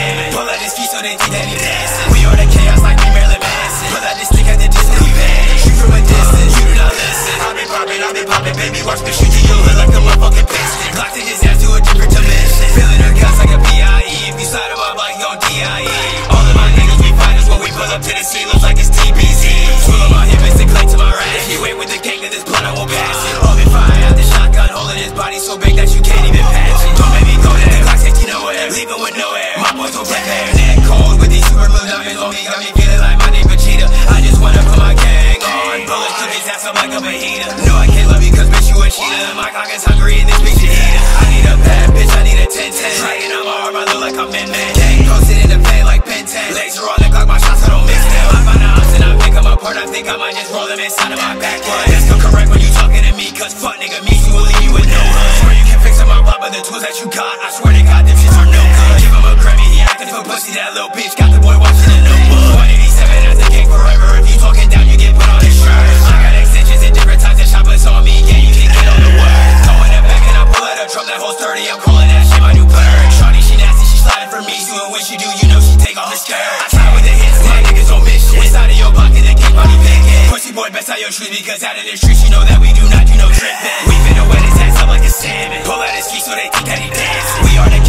scamming. Pull out this key so they think that he dancing. We are the chaos like we Marilyn Manson. Pull out this stick at the distance, we vanish. Shoot from a distance, you do not listen. I've been popping, baby, watch me shoot to your hood like a motherfucking piston. Glocked in his ass to a different dimension. Feeling her guts like a PIE. If you slide him up like on DIE. All of my niggas we fight us when we pull up to the scene, looks like it's TBZ. Tool on my hip and stick light to my right. If you ain't with the gang, then this blood I won't pass it. Open fire out the shotgun, holding his body so big that you can't even patch it. Don't make me go there, the Glock 16 nowhere, leave him with no air. My boys don't play fair, neck cold with these super blue diamonds on me. Got me feeling like my name Vegeta. I just wanna put my gang on. Bullets took his ass up like a fajita. No, I can't love you cause bitch you a cheater. My cock is hungry and this bitch should eat it. I need a bad bitch, I need a 10-10. Dragging on my arm, I look like I'm man. Gang posted in the pain like Ben 10. Legs are on the clock, my shots I don't mix them. I find out and I pick them apart. I think I might just roll them inside of my backwood. That's still correct when you talking to me, cause fuck nigga me, you will leave you with no hood. Swear you can fix up my block, but the tools that you got, I swear to God, them shits are no good. Give him a Grammy, he acting for pussy, that little bitch got the boy watching the notebook. 187 at the gang forever, if you talking down, you get put on his shirt. I got extensions in different times and shoppers on me, yeah, you can get on the word. Going it back and I pull out a drum, that whole 30, I'm calling that shit my new bird. Shawty, she nasty, she sliding for me, so when she do, you know she take off her skirt. I try with the hits, my niggas don't miss shit. Inside of your pocket, the king body picking. Pussy boy, best out your shoes, because out in the streets, you know that we do not do no tripping. We finna wet his ass up like a salmon. Pull out his key so they think that he dancing. We are the